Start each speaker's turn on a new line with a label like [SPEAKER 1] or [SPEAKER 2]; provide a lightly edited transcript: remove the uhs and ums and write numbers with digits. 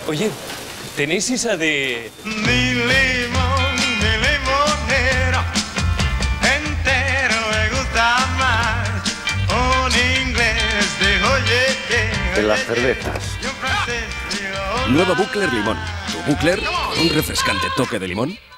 [SPEAKER 1] Oye, ¿tenéis esa de...?
[SPEAKER 2] Mi limón, mi limonero, entero me gusta más. Un inglés dijo oye,
[SPEAKER 3] En las cervezas.
[SPEAKER 2] y un francés dijo,
[SPEAKER 4] Nuevo Buckler Limón. Tu Buckler con un refrescante toque de limón.